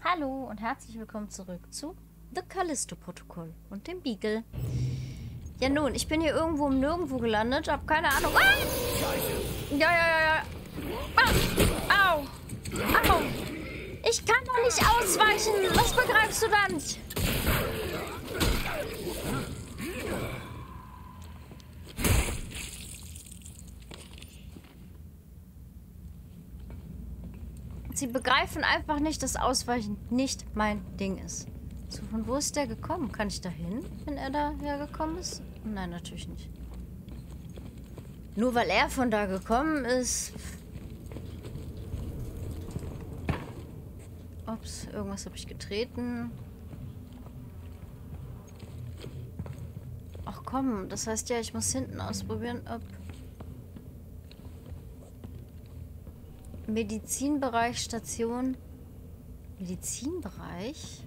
Hallo und herzlich willkommen zurück zu The Callisto-Protokoll und dem Beagle. Ja nun, ich bin hier irgendwo im Nirgendwo gelandet, hab keine Ahnung. Ah! Ja. Ah! Au! Au! Ich kann doch nicht ausweichen! Was begreifst du da nicht? Sie begreifen einfach nicht, dass Ausweichen nicht mein Ding ist. So, von wo ist der gekommen? Kann ich da hin, wenn er da hergekommen ist? Nein, natürlich nicht. Nur weil er von da gekommen ist. Ups, irgendwas habe ich getreten. Ach komm, das heißt ja, ich muss hinten ausprobieren, ob... Medizinbereich, Station. Medizinbereich?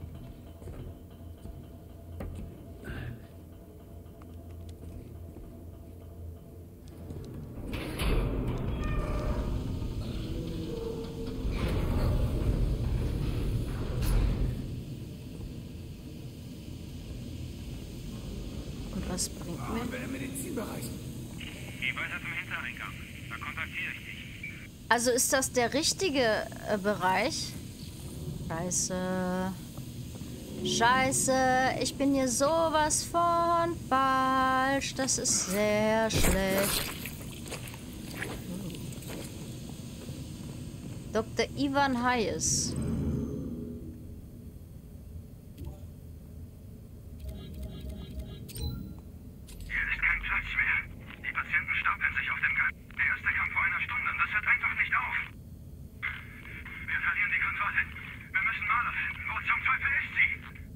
Und was bringt mir? Im Medizinbereich. Geh weiter zum Hintereingang. Da kontaktiere ich dich. Also ist das der richtige Bereich? Scheiße, ich bin hier sowas von falsch. Das ist sehr schlecht. Dr. Ivan Hayes. Hier ist kein Platz mehr. Die Patienten stapeln sich auf dem Gang. Der erste kam vor einer Stunde und das hört einfach nicht auf. Wir verlieren die Kontrolle. Wir müssen Marla finden. Wo zum Teufel ist sie?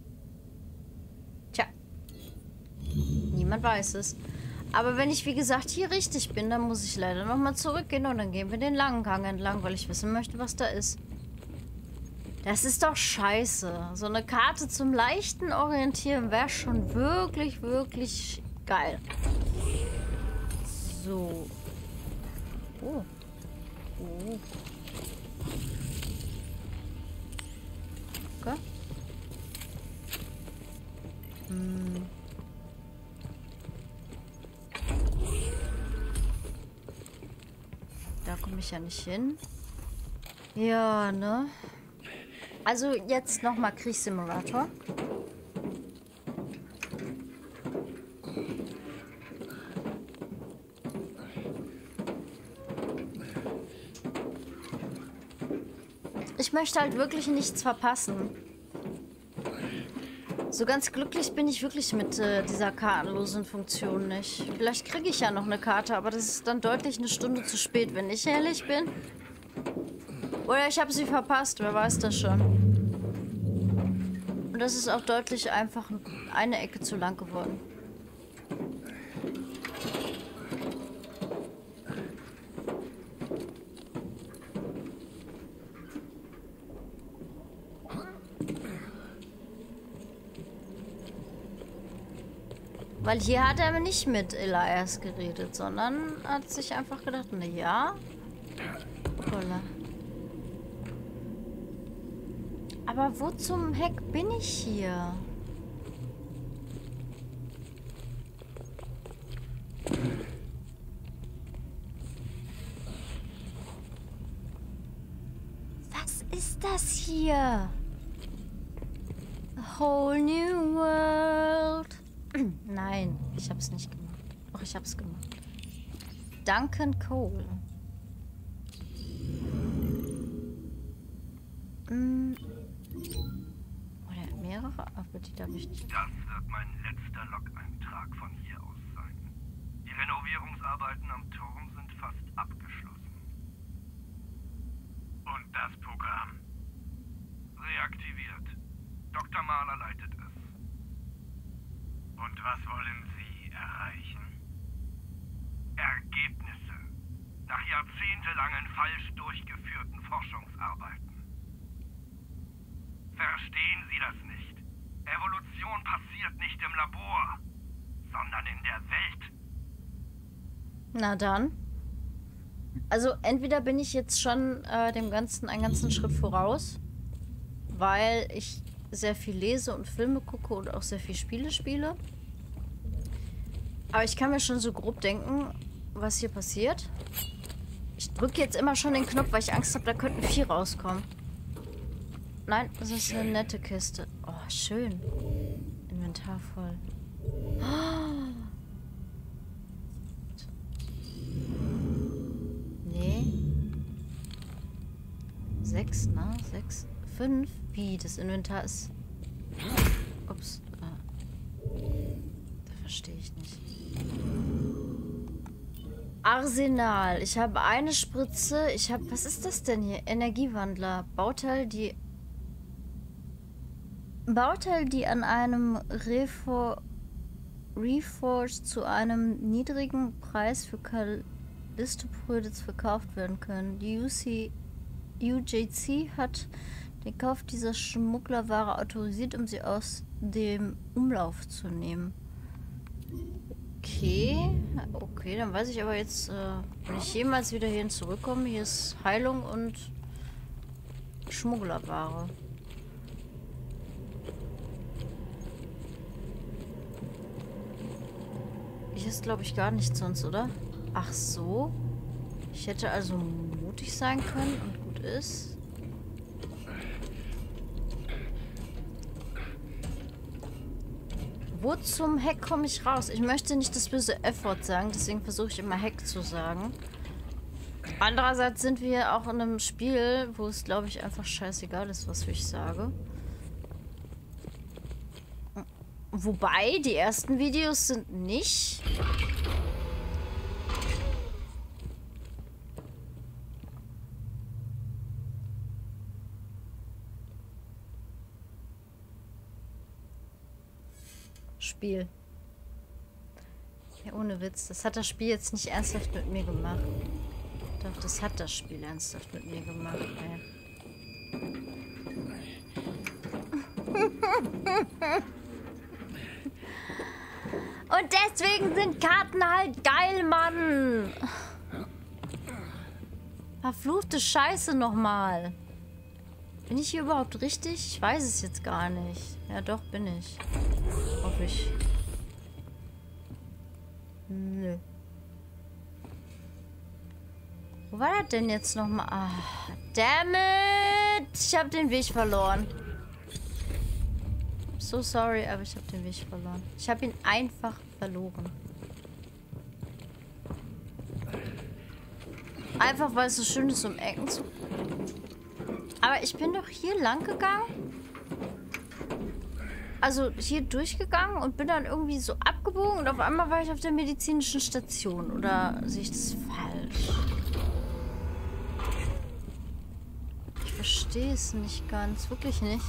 Tja. Niemand weiß es. Aber wenn ich, wie gesagt, hier richtig bin, dann muss ich leider nochmal zurückgehen und dann gehen wir den langen Gang entlang, weil ich wissen möchte, was da ist. Das ist doch scheiße. So eine Karte zum leichten Orientieren wäre schon wirklich, wirklich geil. So. Oh. Oh. Okay. Da komme ich ja nicht hin. Ja, ne? Also jetzt nochmal Kriegssimulator. Ich möchte halt wirklich nichts verpassen. So ganz glücklich bin ich wirklich mit dieser kartenlosen Funktion nicht. Vielleicht kriege ich ja noch eine Karte, aber das ist dann deutlich eine Stunde zu spät, wenn ich ehrlich bin. Oder ich habe sie verpasst, wer weiß das schon. Und das ist auch deutlich einfach eine Ecke zu lang geworden. Weil hier hat er nicht mit Elias geredet, sondern hat sich einfach gedacht, na ja. Voller. Aber wo zum Heck bin ich hier? Was ist das hier? A whole new world. Nein, ich hab's nicht gemacht. Doch, ich hab's gemacht. Duncan Cole. Oder mehrere, aber die darf ich nicht. Das wird mein letzter Log-Eintrag von hier aus sein. Die Renovierungsarbeiten am Turm sind fast abgeschlossen. Und das Programm? Reaktiviert. Dr. Mahler leitet es. Und was wollen Sie erreichen? Ergebnisse. Nach jahrzehntelangen falsch durchgeführten Forschungsarbeiten. Verstehen Sie das nicht? Evolution passiert nicht im Labor, sondern in der Welt. Na dann. Also entweder bin ich jetzt schon dem Ganzen einen ganzen Schritt voraus, weil ich sehr viel lese und Filme gucke und auch sehr viel Spiele spiele. Aber ich kann mir schon so grob denken, was hier passiert. Ich drücke jetzt immer schon den Knopf, weil ich Angst habe, da könnten 4 rauskommen. Nein, das ist eine nette Kiste. Oh, schön. Inventar voll. Oh. Nee. 6, ne? 6, 5. Wie? Das Inventar ist... Ups. Da verstehe ich nicht. Arsenal. Ich habe eine Spritze. Ich habe... Was ist das denn hier? Energiewandler. Bauteil, die an einem Reforged zu einem niedrigen Preis für Callisto-Produkte verkauft werden können. Die UJC hat den Kauf dieser Schmugglerware autorisiert, um sie aus dem Umlauf zu nehmen. Okay, dann weiß ich aber jetzt, wenn ich jemals wieder hierhin zurückkomme, hier ist Heilung und Schmugglerware. Hier ist, glaube ich, gar nichts sonst, oder? Ach so. Ich hätte also mutig sein können und gut ist. Wo zum Heck komme ich raus? Ich möchte nicht das böse F-Wort sagen, deswegen versuche ich immer Heck zu sagen. Andererseits sind wir auch in einem Spiel, wo es, glaube ich, einfach scheißegal ist, was ich sage. Wobei, die ersten Videos sind nicht... Spiel. Ja, ohne Witz. Das hat das Spiel jetzt nicht ernsthaft mit mir gemacht. Doch, das hat das Spiel ernsthaft mit mir gemacht. Ey. Und deswegen sind Karten halt geil, Mann. Verfluchte Scheiße nochmal. Bin ich hier überhaupt richtig? Ich weiß es jetzt gar nicht. Ja, doch, bin ich. Hoffe ich. Nö. Wo war das denn jetzt nochmal? Ah, damn it! Ich habe den Weg verloren. So sorry, aber ich habe den Weg verloren. Ich habe ihn einfach verloren. Einfach, weil es so schön ist, um Ecken zu... Aber ich bin doch hier lang gegangen. Also hier durchgegangen und bin dann irgendwie so abgebogen und auf einmal war ich auf der medizinischen Station. Oder sehe ich das falsch? Ich verstehe es nicht ganz. Wirklich nicht.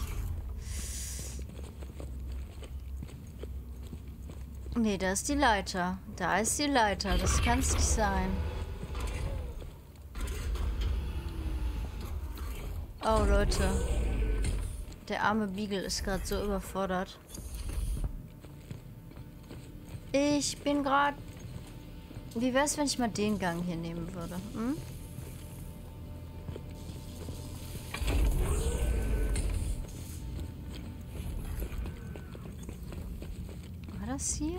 Nee, da ist die Leiter. Da ist die Leiter. Das kann es nicht sein. Oh, Leute. Der arme Beagle ist gerade so überfordert. Ich bin gerade... Wie wäre es, wenn ich mal den Gang hier nehmen würde? Hm? War das hier?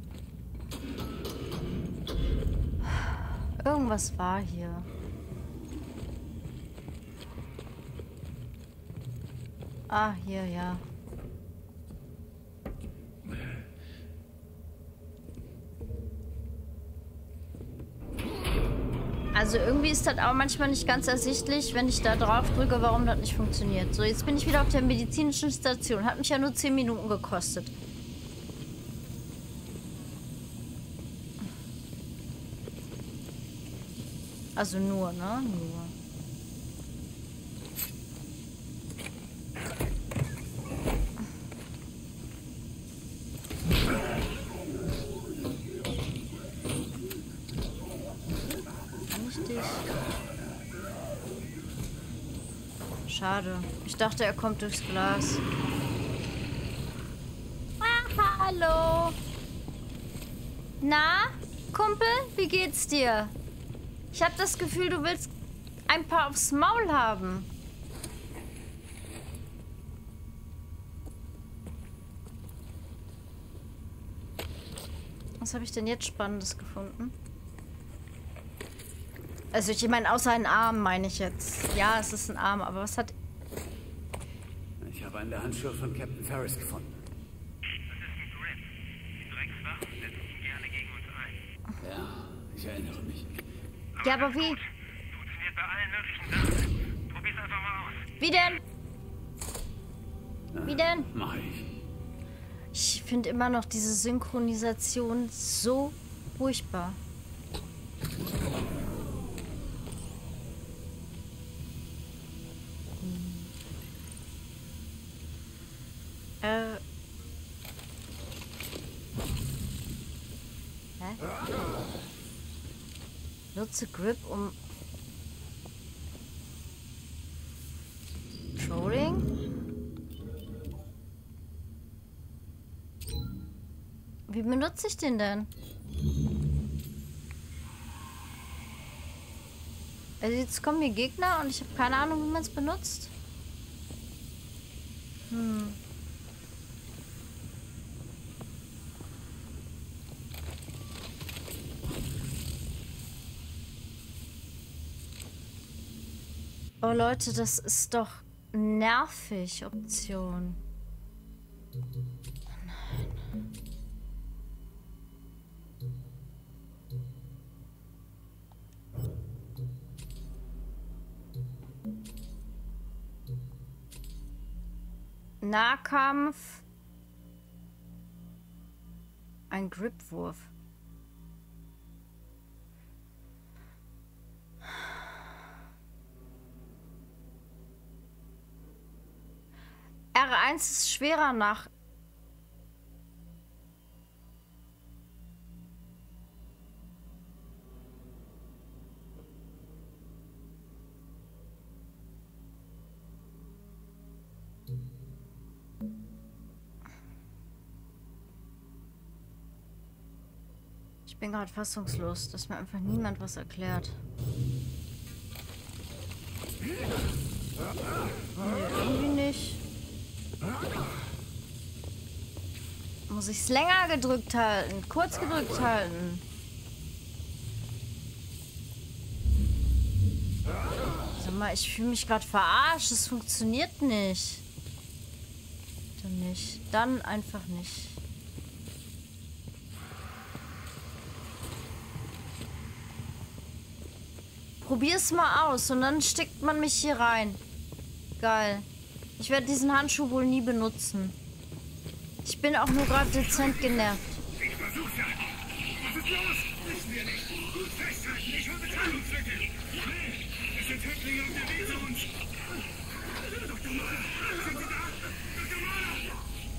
Irgendwas war hier. Ah, hier, ja. Also irgendwie ist das auch manchmal nicht ganz ersichtlich, wenn ich da drauf drücke, warum das nicht funktioniert. So, jetzt bin ich wieder auf der medizinischen Station. Hat mich ja nur 10 Minuten gekostet. Also nur, ne? Nur. Schade. Ich dachte, er kommt durchs Glas. Ah, hallo. Na, Kumpel, wie geht's dir? Ich habe das Gefühl, du willst ein paar aufs Maul haben. Was habe ich denn jetzt Spannendes gefunden? Also ich meine, außer ein Arm meine ich jetzt. Ja, es ist ein Arm, aber was hat... Ich habe einen der Handschuhe von Captain Ferris gefunden. Das ist ein Grip. Die Dreckswachen setzen ihn gerne gegen uns ein. Ja, ich erinnere mich. Ja, aber wie? Funktioniert bei allen möglichen Sachen. Probier's einfach mal aus. Wie denn? Wie denn? Mach ich. Ich finde immer noch diese Synchronisation so furchtbar. Hä? Nutze Grip, um Trolling? Wie benutze ich den denn? Also jetzt kommen hier Gegner und ich habe keine Ahnung, wie man es benutzt. Oh Leute, das ist doch nervig, Option. Nahkampf. Ein Gripwurf. R1 ist schwerer nach... Ich bin gerade fassungslos, dass mir einfach niemand was erklärt. Nee, irgendwie nicht. Muss ich es länger gedrückt halten? Kurz gedrückt halten? Sag mal, ich fühle mich gerade verarscht. Es funktioniert nicht. Dann nicht. Dann einfach nicht. Probier's mal aus und dann steckt man mich hier rein. Geil. Ich werde diesen Handschuh wohl nie benutzen. Ich bin auch nur gerade dezent genervt. Ich versuch's ja. Was ist los? Wissen wir nicht. Gut festhalten, ich hol Betäubungsmittel. Nee, es sind Häftlinge auf der Weg zu uns. Dr. Mahler, sind Sie da? Dr. Mahler!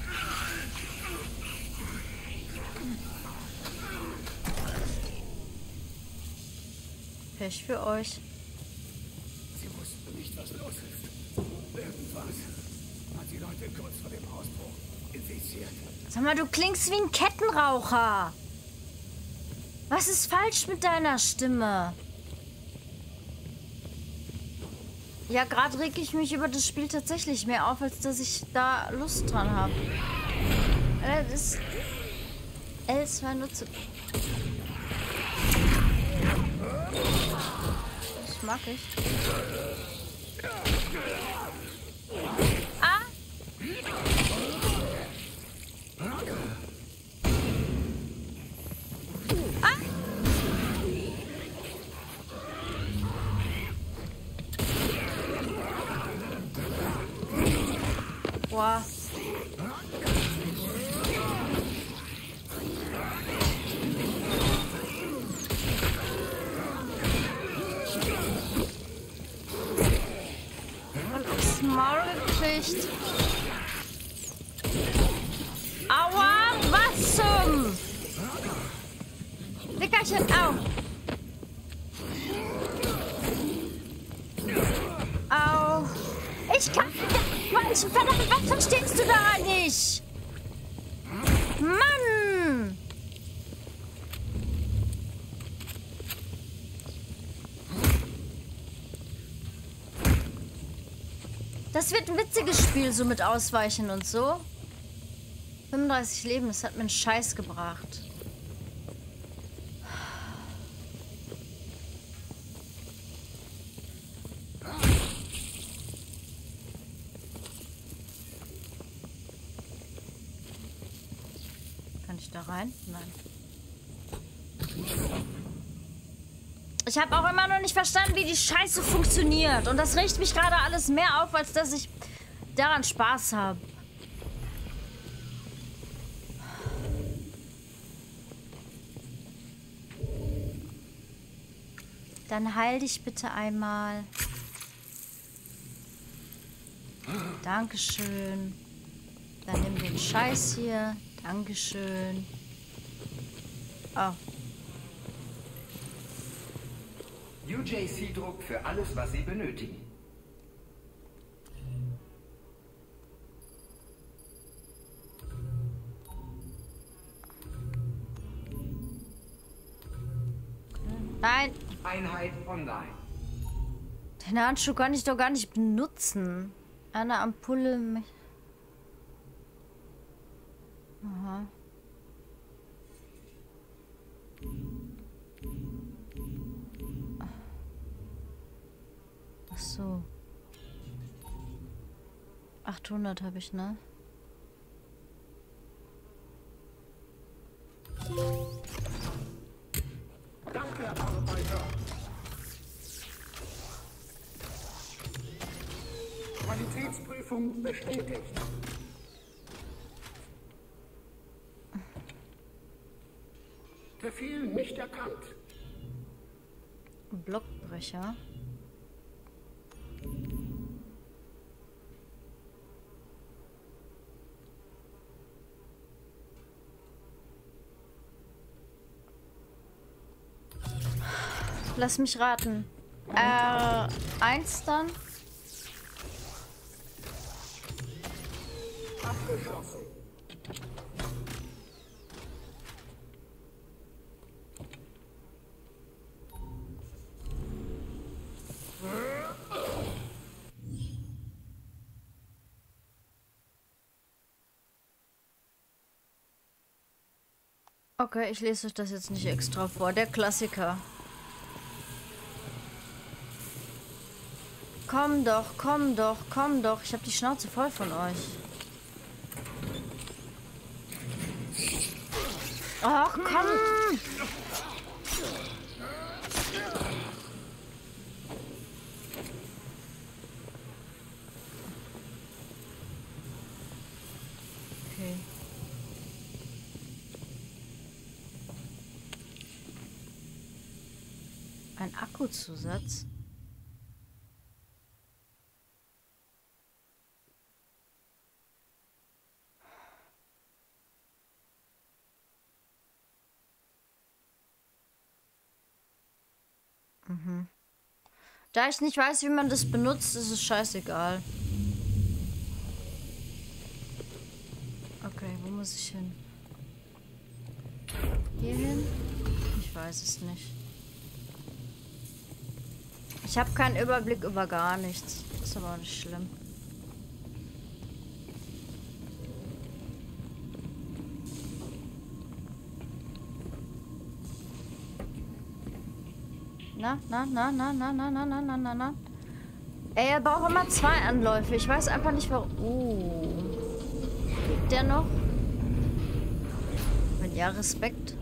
Pech für euch. Sie wussten nicht, was los ist. Irgendwas hat die Leute kurz vor dem Ausbruch infiziert. Sag mal, du klingst wie ein Kettenraucher. Was ist falsch mit deiner Stimme? Ja, gerade reg ich mich über das Spiel tatsächlich mehr auf, als dass ich da Lust dran habe. Das ist L2 nutze. Das mag ich. Ah! Ah! Boah. Maul gekriegt. Aua, was zum? Lickerchen, au. Au. Ich kann... Mann, verdammt, was verstehst du daran nicht? Mann! Das wird ein witziges Spiel, so mit Ausweichen und so. 35 Leben, das hat mir einen Scheiß gebracht. Da rein? Nein. Ich habe auch immer noch nicht verstanden, wie die Scheiße funktioniert. Und das riecht mich gerade alles mehr auf, als dass ich daran Spaß habe. Dann heil dich bitte einmal. Dankeschön. Dann nimm den Scheiß hier. Dankeschön. Oh. UJC-Druck für alles, was Sie benötigen. Nein. Einheit online. Den Handschuh kann ich doch gar nicht benutzen. Eine Ampulle. Aha. Ach so. 800 habe ich, ne? Danke, Arbeiter. Qualitätsprüfung bestätigt. Befehl nicht erkannt. Blockbrecher. Lass mich raten. R1 dann? Abgeschlossen. Okay, ich lese euch das jetzt nicht extra vor. Der Klassiker. Komm doch, komm doch, komm doch. Ich habe die Schnauze voll von euch. Ach, komm! Okay. Ein Akkuzusatz? Mhm. Da ich nicht weiß, wie man das benutzt, ist es scheißegal. Okay, wo muss ich hin? Hier hin? Ich weiß es nicht. Ich habe keinen Überblick über gar nichts. Ist aber auch nicht schlimm. Na. Ey, er braucht immer 2 Anläufe. Ich weiß einfach nicht, warum. Liegt der noch? Wenn ja, Respekt.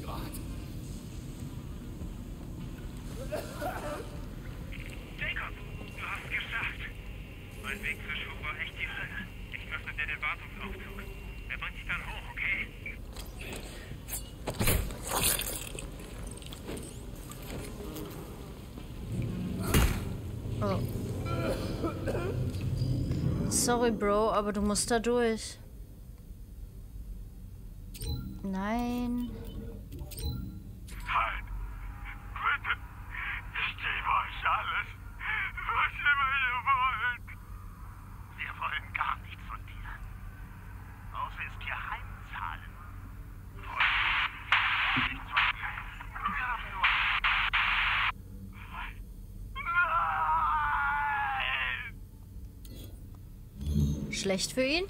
Jacob, du hast geschafft. Mein Weg zur Schule war echt die Hölle. Ich öffne dir den Wartungsaufzug. Er bringt dich dann hoch, okay? Oh. Sorry, Bro, aber du musst da durch. Nein. Halt! Bitte! Ich gebe euch alles, was immer ihr wollt. Wir wollen gar nichts von dir. Außer es dir heimzahlen. Nichts von dir. Wir haben nur... Nein! Schlecht für ihn?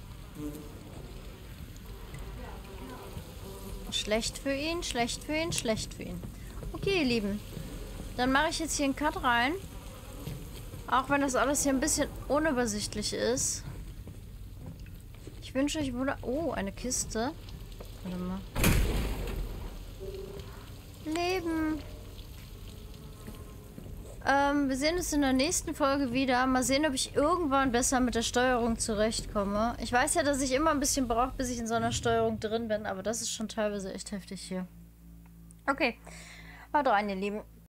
Schlecht für ihn, schlecht für ihn, schlecht für ihn. Okay, ihr Lieben. Dann mache ich jetzt hier einen Cut rein. Auch wenn das alles hier ein bisschen unübersichtlich ist. Ich wünsche euch... Oh, eine Kiste. Warte mal. Leben. Wir sehen uns in der nächsten Folge wieder. Mal sehen, ob ich irgendwann besser mit der Steuerung zurechtkomme. Ich weiß ja, dass ich immer ein bisschen brauche, bis ich in so einer Steuerung drin bin, aber das ist schon teilweise echt heftig hier. Okay, haut rein, ihr Lieben.